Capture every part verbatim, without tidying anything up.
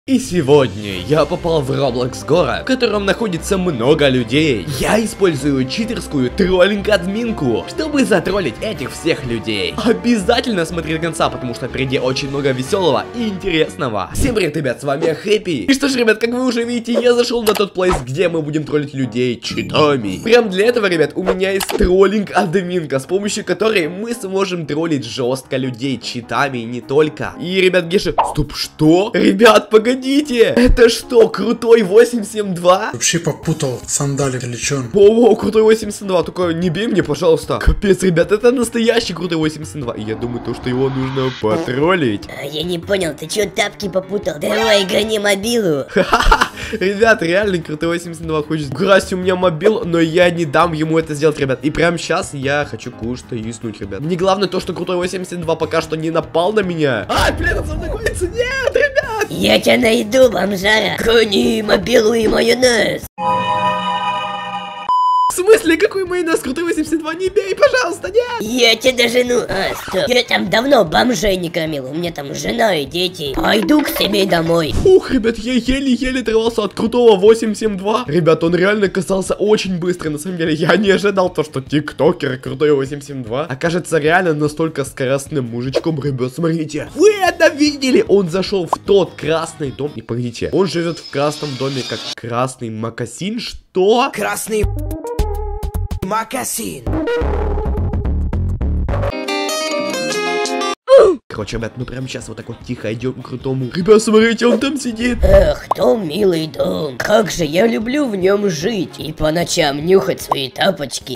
И сегодня я попал в Roblox город, в котором находится много людей. Я использую читерскую троллинг-админку, чтобы затроллить этих всех людей. Обязательно смотри до конца, потому что впереди очень много веселого и интересного. Всем привет, ребят, с вами я Хэппи. И что ж, ребят, как вы уже видите, я зашел на тот плейс, где мы будем троллить людей читами. Прям для этого, ребят, у меня есть троллинг-админка, с помощью которой мы сможем троллить жестко людей читами и не только. И, ребят, Геша... Стоп, что? Ребят, погоди. Погодите, это что, крутой восемь семь два? Вообще попутал сандали или чё? О, крутой восемь семь два, только не бей мне, пожалуйста. Капец, ребят, это настоящий крутой восемь семь два. И я думаю, то, что его нужно потроллить. А, я не понял, ты чё тапки попутал? Давай гони мобилу. Ха-ха-ха, ребят, реально крутой восемь семь два хочет украсть у меня мобил, но я не дам ему это сделать, ребят. И прямо сейчас я хочу кое-что юзнуть, ребят. Мне главное то, что крутой восемь семь два пока что не напал на меня. А, блин, он со мной гонится, нет, ребят. Я тебя найду, бомжара. Гони мобилу и майонез. В смысле, какой майонез? Крутой восемь семь два, не бей, пожалуйста, нет! Я тебя дожену. А, стоп. Я там давно бомжей не кормил. У меня там жена и дети. Пойду к себе домой. Ух, ребят, я еле-еле оторвался от крутого восемь семь два. Ребят, он реально касался очень быстро. На самом деле, я не ожидал то, что тиктокер крутой восемь семь два окажется реально настолько скоростным мужичком. Ребят, смотрите. Вы это видели? Он зашел в тот красный дом. И погодите, он живет в красном доме, как красный мокасин? Что? Красный... Макасин. Короче, ребят, мы прямо сейчас вот так вот тихо идем к крутому. Ребят, смотрите, он там сидит. Эх, дом, милый дом. Как же я люблю в нем жить и по ночам нюхать свои тапочки.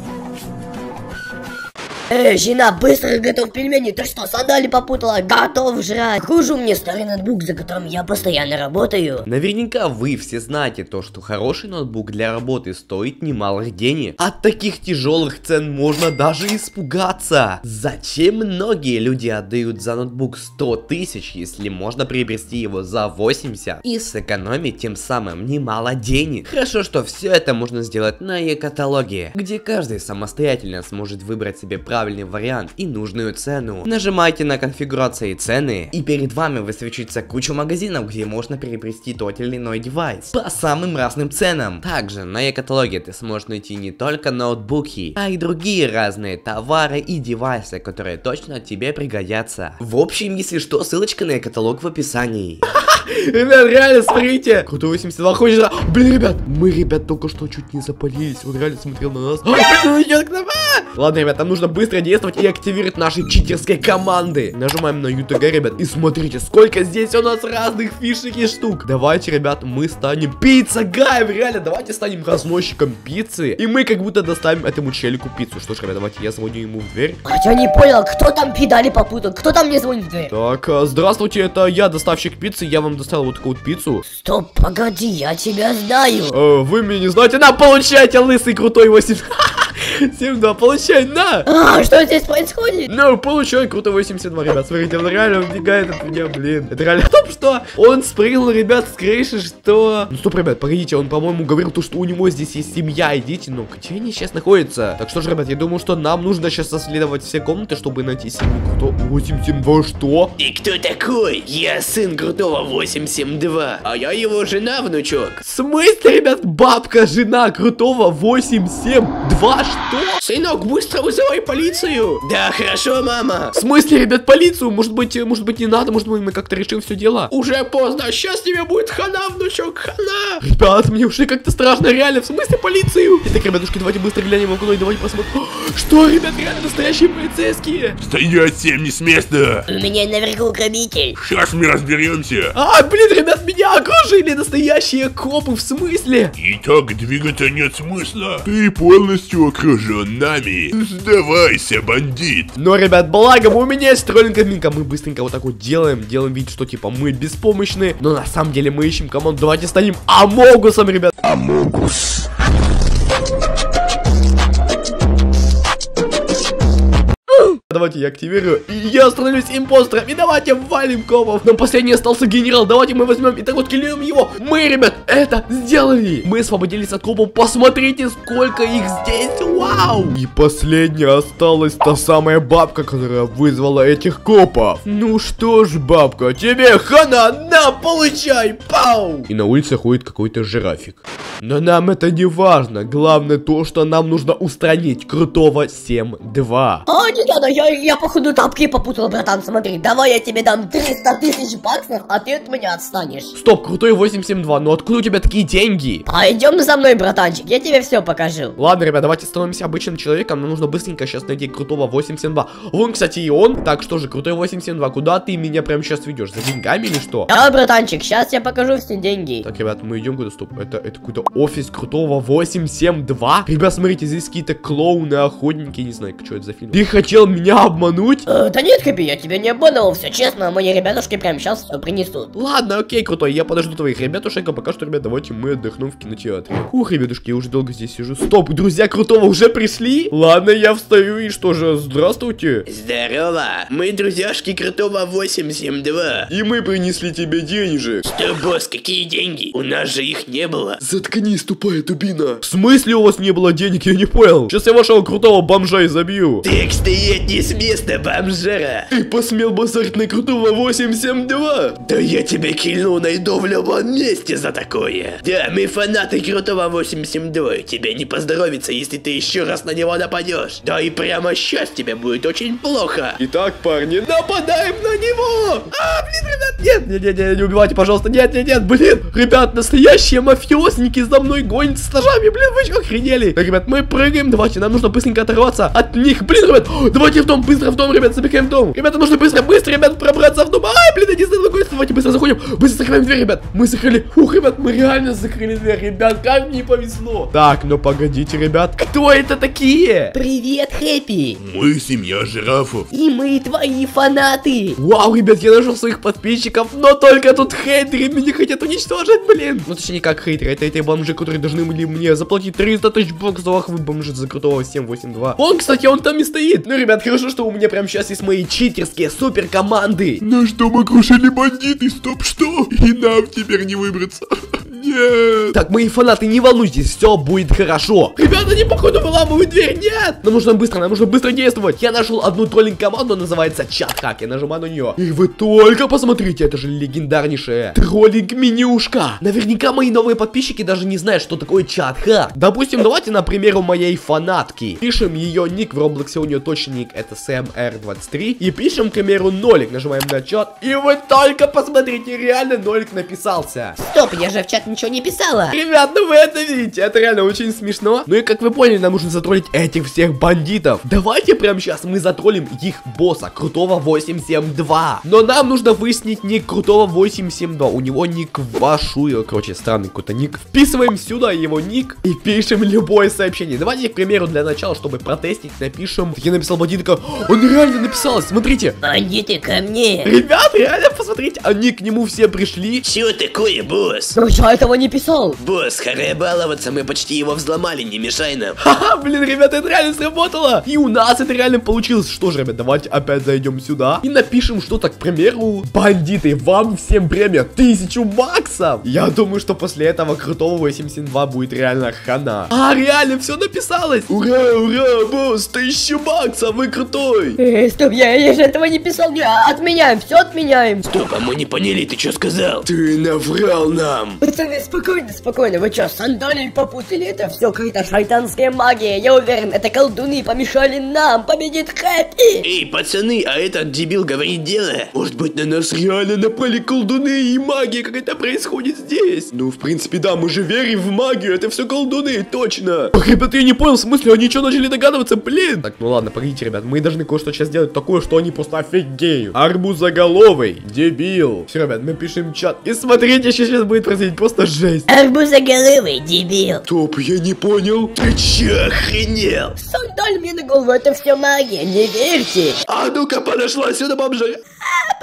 Эй, жена, быстро готов пельмени. Ты что, сандали попутала? Готов жрать. Хуже мне старый ноутбук, за которым я постоянно работаю. Наверняка вы все знаете то, что хороший ноутбук для работы стоит немалых денег. От таких тяжелых цен можно даже испугаться. Зачем многие люди отдают за ноутбук сто тысяч, если можно приобрести его за восемьдесят и сэкономить тем самым немало денег? Хорошо, что все это можно сделать на e-каталоге, где каждый самостоятельно сможет выбрать себе правильный правильный вариант и нужную цену. Нажимайте на конфигурации цены, и перед вами высвечивается куча магазинов, где можно приобрести тот или иной девайс по самым разным ценам. Также на e-каталоге ты сможешь найти не только ноутбуки, а и другие разные товары и девайсы, которые точно тебе пригодятся. В общем, если что, ссылочка на e-каталог в описании. Ребят, реально, смотрите. Крутой восемьдесят два хочет... Блин, ребят, мы, ребят, только что чуть не запалились. Он реально смотрел на нас. Он идет к нам. Ладно, ребят, нам нужно быстро действовать и активировать наши читерские команды. Нажимаем на ю тэ гэ, ребят, и смотрите, сколько здесь у нас разных фишек и штук. Давайте, ребят, мы станем пицца гаем. Реально, давайте станем разносчиком пиццы. И мы как будто доставим этому челику пиццу. Что ж, ребят, давайте я звоню ему в дверь. Хотя не понял, кто там педали попутал? Кто там мне звонит в дверь? Так, здравствуйте, это я, доставщик пиццы. Я вам доставил вот такую вот пиццу. Стоп, погоди, я тебя знаю. Э, вы меня не знаете? На, получайте, лысый крутой восемь семь два, получай, на! А, что здесь происходит? Ну, получай, крутой восемь семь два, ребят, смотрите, он реально убегает от меня, блин. Это реально топ, что он спрыгнул, ребят, с крыши, что... Ну, стоп, ребят, погодите, он, по-моему, говорил то, что у него здесь есть семья и дети, но где они сейчас находятся? Так что же, ребят, я думаю, что нам нужно сейчас исследовать все комнаты, чтобы найти семью крутого восемь семь два, что? И кто такой? Я сын крутого восемь семь два, а я его жена, внучок. В смысле, ребят, бабка, жена крутого восемь семь два, что? Сынок, быстро вызывай полицию. Да, хорошо, мама. В смысле, ребят, полицию? Может быть, может быть, не надо, может быть, мы как-то решим все дело. Уже поздно, сейчас тебе будет хана, внучок, хана. Ребят, мне уже как-то страшно, реально, в смысле полицию? Итак, ребятушки, давайте быстро глянем в окно и давайте посмотрим. Что, ребят, реально настоящие полицейские? Стоять всем не с места! У меня наверху грабитель. Сейчас мы разберемся. А, блин, ребят, меня окружили настоящие копы, в смысле? И так двигаться нет смысла. Ты полностью окружен нами. Сдавайся, бандит. Но, ребят, благо, у меня есть троллинг-админка. Мы быстренько вот так вот делаем, делаем вид, что типа мы беспомощны. Но на самом деле мы ищем команду. Давайте станем Амогусом, ребят. Амогус. Давайте я активирую. И я становлюсь импостером. И давайте валим копов. Нам последний остался генерал. Давайте мы возьмем и так вот киллируем его. Мы, ребят, это сделали. Мы освободились от копов. Посмотрите, сколько их здесь. Вау. И последняя осталась та самая бабка, которая вызвала этих копов. Ну что ж, бабка, тебе хана, на, получай, пау. И на улице ходит какой-то жирафик. Но нам это не важно. Главное то, что нам нужно устранить крутого семь два. А, не надо, я, я походу тапки попутал, братан, смотри. Давай я тебе дам триста тысяч баксов, а ты от меня отстанешь. Стоп, крутой восемь семь два, ну откуда у тебя такие деньги? Пойдем за мной, братанчик, я тебе все покажу. Ладно, ребят, давайте становимся обычным человеком. Нам нужно быстренько сейчас найти крутого восемь семь два. Вон, кстати, и он. Так, что же, крутой восемь семь два, куда ты меня прямо сейчас ведешь? За деньгами или что? Да, братанчик, сейчас я покажу все деньги. Так, ребят, мы идем куда? Стоп, это, это какой-то офис крутого восемь семь два. Ребят, смотрите, здесь какие-то клоуны, охотники, не знаю, что это за фильм. Ты хотел меня обмануть? Э, да нет, Хэппи, я тебя не обманывал, все честно, мои ребятушки прямо сейчас все принесут. Ладно, окей, крутой, я подожду твоих ребятушек, а пока что, ребят, давайте мы отдохнем в кинотеатре. Ух, ребятушки, я уже долго здесь сижу. Стоп, друзья крутого уже пришли? Ладно, я встаю и что же, здравствуйте. Здорово, мы друзьяшки крутого восемь семь два. И мы принесли тебе денежек. Что, босс, какие деньги? У нас же их не было. Заткнись, тупая дубина. В смысле у вас не было денег, я не понял. Сейчас я вашего крутого бомжа и забью. Так стоять не с места, бомжара. Ты посмел базарить на крутого восемь семь два? Да я тебя кильну найду в любом месте за такое. Да, мы фанаты крутого восемь семь два. Тебе не поздоровится, если ты еще раз на него нападешь. Да и прямо сейчас тебе будет очень плохо. Итак, парни, нападаем на него. А, блин, ребят, нет, нет, нет, нет, не убивайте, пожалуйста, нет, нет, нет, блин. Ребят, настоящие мафиозники за мной гонятся с ножами, блин, вы что, охренели? Так, ребят, мы прыгаем, давайте, нам нужно быстренько оторваться от них. Блин, ребят, давайте в дом, быстро в дом, ребят, забегаем в дом. Ребята, нужно быстро, быстро, ребят, пробраться в дом. Ай, блин, я не знаю, какой. Давайте быстро заходим, быстро закрываем дверь, ребят. Мы закрыли, ух, ребят, мы реально закрыли дверь, ребят, как мне повезло. Так, ну погодите, ребят, кто это такие? Привет, Хэппи. Мы семья жирафов. И мы твои фанаты. Вау, ребят, я нашел своих подписчиков, но только тут хейтеры меня хотят уничтожить, блин. Ну, точнее, как хейтеры, это эти бомжи, которые должны были мне заплатить триста тысяч баксов, ах вы бомжи за крутого семь восемь два. Он, кстати, он там и стоит. Ну, ребят, хорошо, что у меня прямо сейчас есть мои читерские супер команды. На что мы крушили бандиты, стоп, что? И нам теперь не выбраться. Нет. Так, мои фанаты, не волнуйтесь, все будет хорошо. Ребята, они походу выламывают дверь, нет. Нам нужно быстро, нам нужно быстро действовать. Я нашел одну троллинг команду, называется Чат-Хак. Я нажимаю на нее. И вы только посмотрите, это же легендарнейшая троллинг-менюшка. Наверняка мои новые подписчики даже не знают, что такое Чат-Хак. Допустим, давайте, например, у моей фанатки. Пишем ее ник, в Роблоксе у нее точный ник, это сэм эр двадцать три. И пишем, к примеру, нолик. Нажимаем на чат. И вы только посмотрите, реально нолик написался. Стоп, я же в чат ничего не писала. Ребят, ну вы это видите, это реально очень смешно. Ну и как вы поняли, нам нужно затроллить этих всех бандитов. Давайте прямо сейчас мы затроллим их босса, крутого восемь семь два. Но нам нужно выяснить ник крутого восемь семь два. У него ник Вашуя, короче, странный какой-то ник. Вписываем сюда его ник и пишем любое сообщение. Давайте, к примеру, для начала, чтобы протестить, напишем. Я написал бандит, он реально написал, смотрите. Бандиты ко мне. Ребят, реально, посмотрите, они к нему все пришли. Чё такое, босс? Ну я этого не писал. Босс, харе баловаться, мы почти его взломали, не мешай нам. Ха-ха, блин, ребята, это реально сработало. И у нас это реально получилось. Что же, ребят, давайте опять зайдем сюда и напишем что-то, к примеру, бандиты, вам всем премия тысячу баксов. Я думаю, что после этого крутого восемь семь два будет реально хана. А, реально, все написалось. Ура, ура, босс, тысячу баксов, вы крутой. Э, стоп, я, я же этого не писал. Я, отменяем, все отменяем. Стоп, а мы не поняли, ты что сказал? Ты наврал нам. Пацаны, спокойно, спокойно. Вы что, сандалии попутали? Это все какая-то шайтанская магия. Я уверен, это колдуны помешали нам. Победит Хэппи. Эй, пацаны, а этот дебил говорит дело. Может быть, на нас реально напали колдуны и магия какая-то происходит здесь? Ну, в принципе, да, мы же верим в магию. Это все колдуны, точно. Ах, ребята, я не понял, в смысле, они что, начали догадываться, блин? Так, ну ладно, погодите, ребят, мы должны кое-что сейчас сделать такое, что они просто офигеют. Арбузоголовый, дебил. Все, ребят, мы пишем чат. И смотрите, что сейчас будет происходить, просто жесть. Арбузоголовый, дебил. Топ, я не понял. Ты че, охренел? Сандаль мне на голову, это все магия, не верьте. А ну-ка, подошла сюда, бомжа. А, помоги.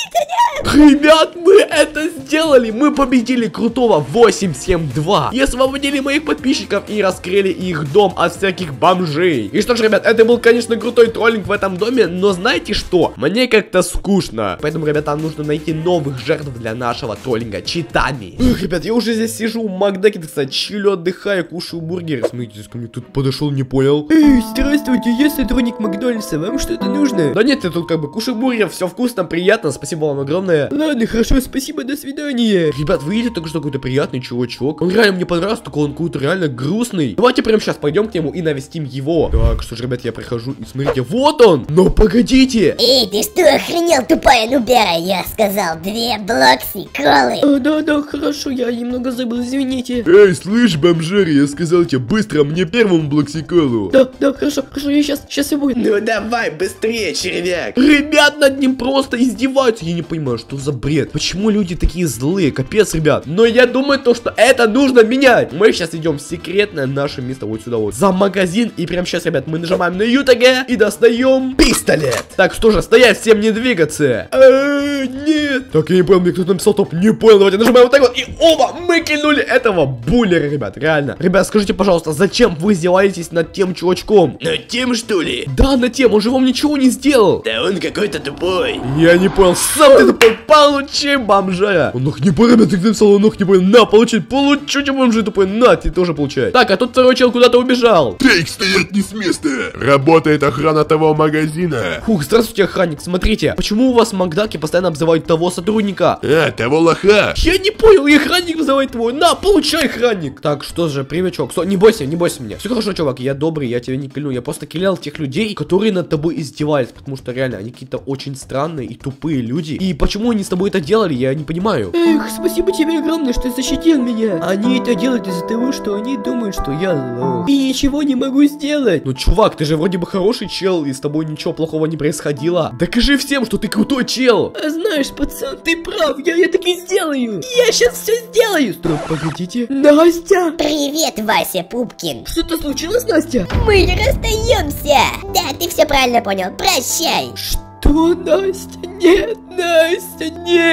Ребят, мы это сделали! Мы победили крутого восемь семь два и освободили моих подписчиков и раскрыли их дом от всяких бомжей. И что ж, ребят, это был, конечно, крутой троллинг в этом доме, но знаете что? Мне как-то скучно. Поэтому, ребята, нам нужно найти новых жертв для нашего троллинга читами. Эх, ребят, я уже здесь сижу в Макдаке, кстати, чилю, отдыхаю, кушаю бургеры. Смотрите, здесь ко мне тут подошел, не понял. Эй, здравствуйте, я сотрудник Макдональдса, вам что-то нужно? Да нет, ты тут как бы кушай бургер, все вкусно, приятно, спасибо вам огромное. Ладно, хорошо, спасибо, до свидания. Ребят, вы видите только что какой-то приятный чувачок? Он реально мне понравился, только он какой-то реально грустный. Давайте прямо сейчас пойдем к нему и навестим его. Так, что ж, ребят, я прихожу и смотрите, вот он! Но погодите! Эй, ты что, охренел, тупая нубера? Я сказал, две блокси колы. А, да, да, хорошо, я немного забыл, извините. Эй, слышь, бомжар, я сказал тебе быстро мне первому блоксиколу. Да, да, хорошо, хорошо, я сейчас, сейчас и буду. Ну давай, быстрее, червяк. Ребят, над ним просто издеваются. Я не понимаю, что за бред. Почему люди такие злые? Капец, ребят. Но я думаю, то, что это нужно менять. Мы сейчас идем в секретное наше место вот сюда вот. За магазин. И прямо сейчас, ребят, мы нажимаем на ЮТГ и достаем пистолет. Так, что же, стоять, всем не двигаться. А, нет. Так, я не понял, мне кто-то написал топ. Не понял, давайте нажимаем вот так вот. И оба, мы кинули этого буллера, ребят, реально. Ребят, скажите, пожалуйста, зачем вы издеваетесь над тем чувачком? Над тем, что ли? Да, над тем, он же вам ничего не сделал. Да он какой-то тупой. Я не понял, сам ты тупой, получи, бомжара. Он нах не понял, ребят, ты написал, он нах не понял, на, получи, получи, бомжи тупой, на, ты тоже получай. Так, а тут второй чел куда-то убежал. Тейк, стоять не с места. Работает охрана того магазина. Фух, здравствуйте, охранник, смотрите, почему у вас в Макдаке постоянно обзывают того сотрудника? А, того лоха. Я не понял, и охранник называет твой, на, получай, охранник. Так, что же, привет, чувак, Сто... не бойся, не бойся меня. Все хорошо, чувак, я добрый, я тебя не кляну, я просто клял тех людей, которые над тобой издевались, потому что реально, они какие-то очень странные и тупые люди. И почему они с тобой это делали, я не понимаю. Эх, спасибо тебе огромное, что защитил меня. Они это делают из-за того, что они думают, что я лох. И ничего не могу сделать. Ну, чувак, ты же вроде бы хороший чел, и с тобой ничего плохого не происходило. Докажи всем, что ты крутой чел. А знаешь, пацан, ты прав, я, я так и сделаю. Я сейчас все сделаю. Стоп, погодите. Настя! Привет, Вася Пупкин. Что-то случилось, Настя? Мы расстаемся. Да, ты все правильно понял. Прощай. Что, Настя? Нет, Настя,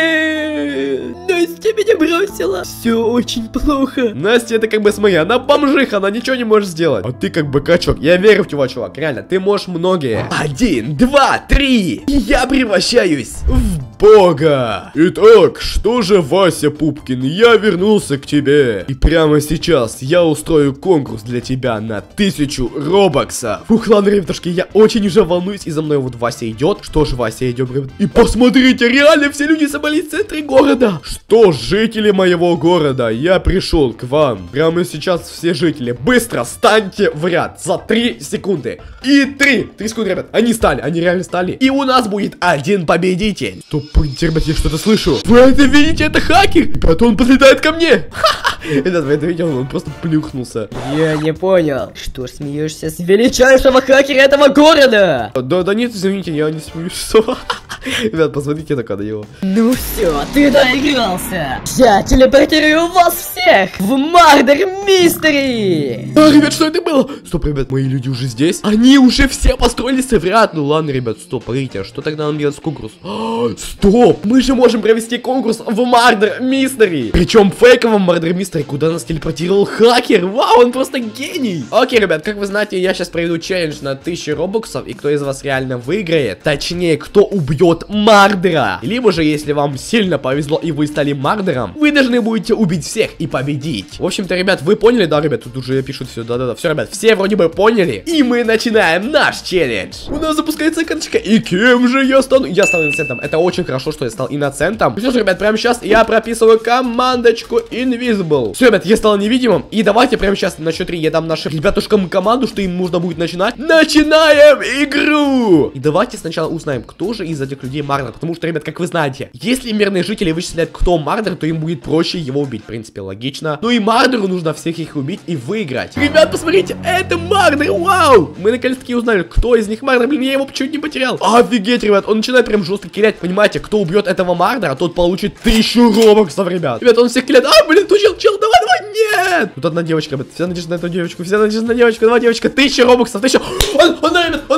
нет. Настя меня бросила. Все очень плохо. Настя, это как бы смотри, она бомжиха, она ничего не может сделать. А ты как бы качок. Я верю в тебя, чувак. Реально, ты можешь многие. Один, два, три. И я превращаюсь в бога. Итак, что же, Вася Пупкин, я вернулся к тебе. И прямо сейчас я устрою конкурс для тебя на тысячу робоксов. Ух, ладно, ребятушки, я очень уже волнуюсь. И за мной вот Вася идет. Что ж, Вася, идем, ребят. И посмотрите, реально все люди собрались в центре города. Что ж, жители моего города, я пришел к вам. Прямо сейчас все жители, быстро станьте в ряд за три секунды. И три. Три секунды, ребят. Они стали, они реально стали. И у нас будет один победитель. Стоп, ребят, я что-то слышу. Вы это видите? Это хакер. Ребята, он подлетает ко мне. Ребят, вы это видели? Он просто плюхнулся. Я не понял. Что смеешься с величайшего хакера этого города? Да, да нет, извините, я не смеюсь. Ребят, посмотрите только на него. Ну все, ты доигрался. Я телепортирую вас всех в Мардер Мистери. А, ребят, что это было? Стоп, ребят, мои люди уже здесь. Они уже все построились в ряд. Ну ладно, ребят, стоп, погодите, а что тогда нам делать с конкурс? А, стоп, мы же можем провести конкурс в Мардер Мистери. Причем фейковом Мардер Мистери, куда нас телепортировал хакер. Вау, он просто гений. Окей, ребят, как вы знаете, я сейчас проведу челлендж на тысячу робоксов. И кто из вас реально выиграет, точнее, кто убьет Мардера. Либо же, если вам сильно повезло и вы стали Мардером, вы должны будете убить всех и победить. В общем-то, ребят, вы поняли, да, ребят? Тут уже пишут все, да-да-да. Все, ребят, все вроде бы поняли. И мы начинаем наш челлендж. У нас запускается карточка. И кем же я стану? Я стану инноцентом. Это очень хорошо, что я стал инноцентом. Все же, ребят, прямо сейчас я прописываю командочку Invisible. Все, ребят, я стал невидимым. И давайте прямо сейчас на счет три я дам нашим ребятушкам команду, что им нужно будет начинать. Начинаем игру! И давайте сначала узнаем, кто же из этих людей Мардер. Потому что, ребят, как вы знаете, если мирные жители вычисляют, кто Мардер, то им будет проще его убить. В принципе, логично. Ну и Мардеру нужно всех их убить и выиграть. Ребят, посмотрите, это Мардер, вау! Мы наконец-таки узнали, кто из них Мардер. Блин, я его чуть не потерял. Офигеть, ребят, он начинает прям жестко килять. Понимаете, кто убьет этого Мардера, тот получит тысячу робоксов, ребят. Ребят, он всех килят. А, блин, тут чел, чел, давай, давай, нет! Тут одна девочка, ребят, вся надежда на эту девочку, вся надежда на девочку, давай, девочка, тысяча робоксов, тысяча. Он, она, ребят, она, ребят, убила.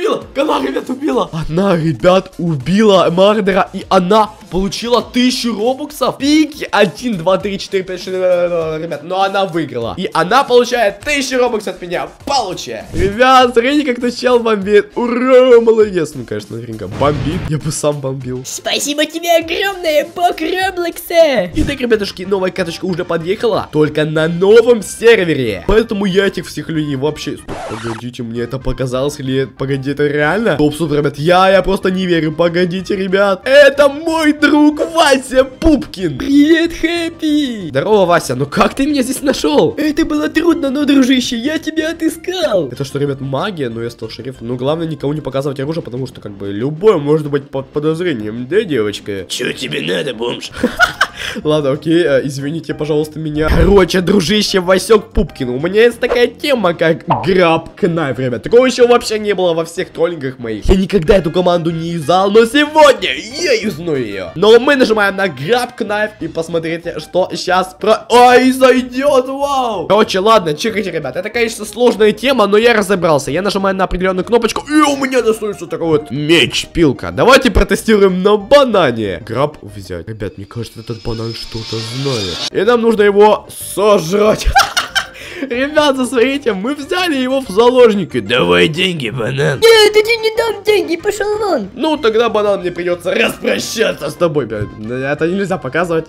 убила! Она, ребят, убила! Она, ребят, убила Мардера, и она получила тысячу робоксов. Пики один, два, три, четыре, пять, шесть, ребят, но она выиграла. И она получает тысячу робоксов от меня. Получай! Ребят, смотрите, как этот чел бомбит. Ура, молодец. Ну, конечно, наверняка бомбит. Я бы сам бомбил. Спасибо тебе огромное, бог Роблокса! Итак, ребятушки, новая каточка уже подъехала. Только на новом сервере. Поэтому я этих всех людей вообще... Стоп, погодите, мне это показалось или... Погоди, это реально? Стоп, стоп, ребят, я, я просто не верю. Погодите, ребят. Это мой друг Вася Пупкин. Привет, Хэппи! Здорово, Вася, ну как ты меня здесь нашел? Это было трудно, но, дружище, я тебя отыскал. Это что, ребят, магия? Ну, я стал шерифом. Ну, главное, никого не показывать оружие, потому что, как бы, любой может быть под подозрением. Да, девочка? Чё тебе надо, бомж? Ладно, окей, извините, пожалуйста, меня. Короче, дружище, Васек Пупкин, у меня есть такая тема, как Grab Knife, ребят. Такого еще вообще не было во всех троллингах моих. Я никогда эту команду не юзал, но сегодня я юзну ее. Но мы нажимаем на Grab Knife и посмотрите, что сейчас про... Ой, зайдет, вау! Короче, ладно, чекайте, ребят, это, конечно, сложная тема, но я разобрался. Я нажимаю на определенную кнопочку, и у меня достается такой вот меч-пилка. Давайте протестируем на банане. Граб взять. Ребят, мне кажется, этот банан что-то знает. И нам нужно его сожрать. Ребята, смотрите, мы взяли его в заложники. Давай деньги, банан. Нет, я тебе не дам деньги, пошел вон. Ну, тогда, банан, мне придется распрощаться с тобой. Это нельзя показывать.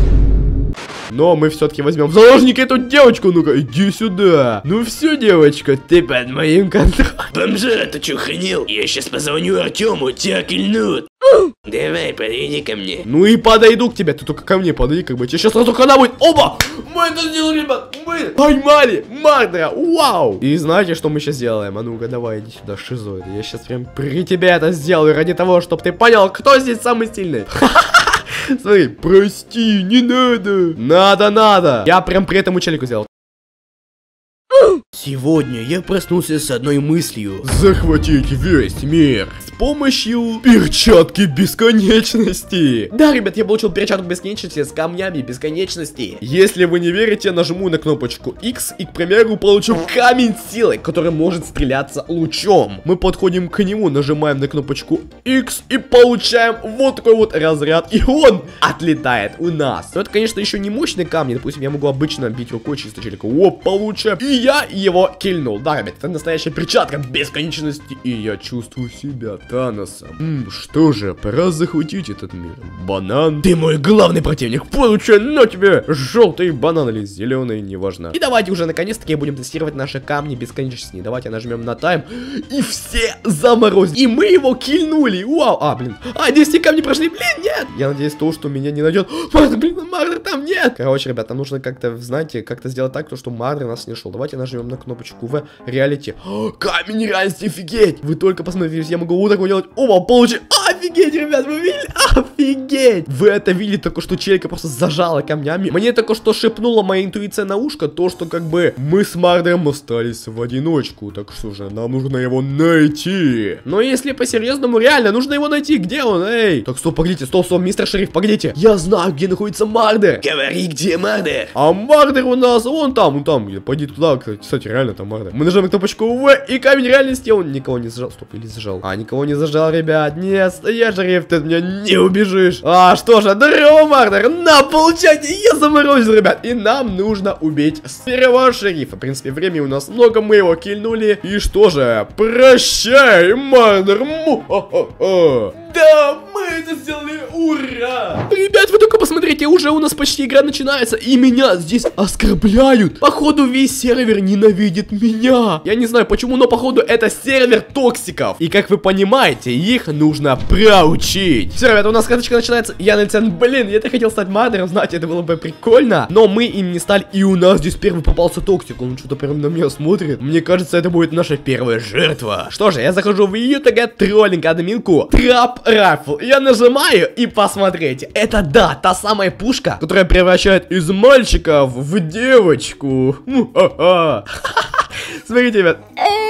Но мы все-таки возьмем в заложники эту девочку. Ну-ка, иди сюда. Ну все, девочка, ты под моим контролем. Бомжара, ты чё, охренел? Я сейчас позвоню Артему, тебя кильнут. Давай, подойди ко мне. Ну и подойду к тебе, ты только ко мне подойди, как бы тебе сейчас сразу хана будет. Оба! Мы это сделали, ребят, мы поймали Мардера, вау! И знаете, что мы сейчас сделаем? А ну-ка, давай, иди сюда, шизоид. Я сейчас прям при тебе это сделаю, ради того, чтобы ты понял, кто здесь самый сильный. Смотри, прости, не надо. Надо, надо. Я прям при этом челику сделал. Сегодня я проснулся с одной мыслью. Захватить весь мир с помощью перчатки бесконечности. Да, ребят, я получил перчатку бесконечности с камнями бесконечности. Если вы не верите, нажму на кнопочку X и, к примеру, получу камень силы, который может стреляться лучом. Мы подходим к нему, нажимаем на кнопочку X и получаем вот такой вот разряд. И он отлетает у нас. Но это, конечно, еще не мощный камень. Допустим, я могу обычно бить рукой чисто челику. О, получаем. И я его кильнул. Да, ребят, это настоящая перчатка бесконечности. И я чувствую себя Таносом. М, что же, пора захватить этот мир. Банан, ты мой главный противник. Получай на тебе желтый банан или зеленый, неважно. И давайте уже наконец-таки будем тестировать наши камни бесконечности. Давайте нажмем на тайм. И все заморозим. И мы его кильнули. Вау. А, блин. А, десять камней прошли. Блин, нет. Я надеюсь, то, что меня не найдет. Мардер, блин, Мардер там нет. Короче, ребята, нужно как-то, знаете, как-то сделать так, что Мардер нас не шел. Давайте нажмем на кнопочку в реалити. Камень реальности, офигеть. Вы только посмотрите, я могу вот так вот делать. Оба, получи. Офигеть, ребят, вы видели? Офигеть. Вы это видели, только что челика просто зажала камнями. Мне только что шепнула моя интуиция на ушко, то, что как бы мы с Мардером остались в одиночку. Так что же, нам нужно его найти. Но если по-серьезному, реально, нужно его найти. Где он, эй? Так, стоп, погодите, стоп, стоп, мистер шериф, погодите. Я знаю, где находится Мардер. Говори, где Мардер? А Мардер у нас, вон там, вон там. Пойди туда, кстати, реально там Мардер. Мы нажимаем кнопочку В, и камень реальности, он никого не зажал. Стоп, или зажал? А, никого не зажал, ребят. Нет, я шериф, ты от меня не убежишь. А, что же, здорово, Мардер. На, получайте, я заморозил, ребят. И нам нужно убить первого шерифа. В принципе, времени у нас много, мы его кильнули. И что же, прощай, Мардер. Му-ха-ха-ха. Да, мы это сделали, ура! Ребят, вы только посмотрите, уже у нас почти игра начинается, и меня здесь оскорбляют. Походу, весь сервер ненавидит меня. Я не знаю почему, но походу это сервер токсиков. И как вы понимаете, их нужно проучить. Все, ребят, у нас каточка начинается. Я налетел, блин, я-то хотел стать Мардером, знаете, это было бы прикольно. Но мы им не стали, и у нас здесь первый попался токсик. Он что-то прям на меня смотрит. Мне кажется, это будет наша первая жертва. Что же, я захожу в ютг троллинг админку Трап Рафл. Я нажимаю и посмотрите. Это да, та самая пушка, которая превращает из мальчиков в девочку. Смотрите, ребят.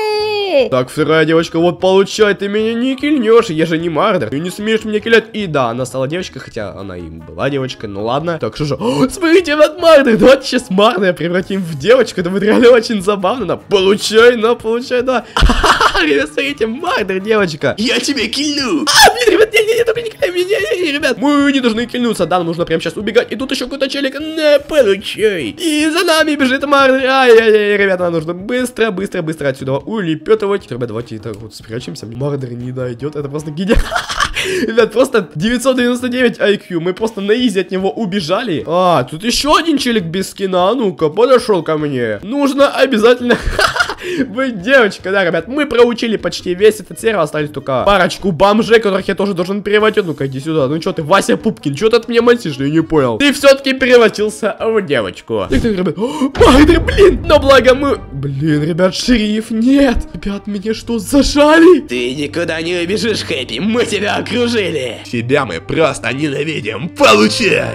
Хэппи! Так, вторая девочка, вот получай, ты меня не кильнешь, я же не Мардер, ты не смеешь меня килять. И да, она стала девочкой, хотя она им была девочкой, ну ладно. Так, что же, о, смотрите, вот Мардер, давайте сейчас Мардер превратим в девочку, это будет реально очень забавно. На, получай, на, получай, да. Ха-ха-ха, ребят, смотрите, Мардер, девочка. Я тебя кильну! А, блин, ребят, не, не, не, только не кидай меня, не, не, ребят. Мы не должны кильнуться, да, нам нужно прямо сейчас убегать. И тут еще какой-то челик, на, получай. И за нами бежит Мардер. Ай-яй-яй, ребята, нам нужно быстро, быстро, быстро отсюда улепетывать. Ребят, давайте так вот спрячемся. Мардер не дойдет, это просто гениально. Ребят, просто девятьсот девяносто девять ай кью. Мы просто на изи от него убежали. А, тут еще один челик без скина. Ну-ка, подошел ко мне. Нужно обязательно... Вы девочка, да, ребят, мы проучили почти весь этот сервер, остались только парочку бомжей, которых я тоже должен переводить. Ну-ка, иди сюда. Ну что ты, Вася Пупкин, что ты от меня мальчишь, я не понял. Ты все-таки превратился в девочку. Так, так, ребят, Мардер, блин, но благо мы... Блин, ребят, шериф, нет. Ребят, меня что, зажали? Ты никуда не убежишь, Хэппи, мы тебя окружили. Тебя мы просто ненавидим. Получай!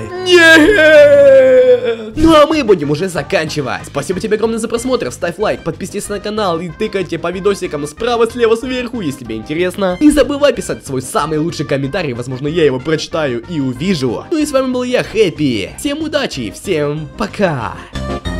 Нет! Ну а мы будем уже заканчивать. Спасибо тебе огромное за просмотр. Ставь лайк, подписывайся на канал и тыкайте по видосикам справа, слева, сверху, если тебе интересно. Не забывай писать свой самый лучший комментарий, возможно, я его прочитаю и увижу. Ну и с вами был я, Хэппи. Всем удачи, всем пока!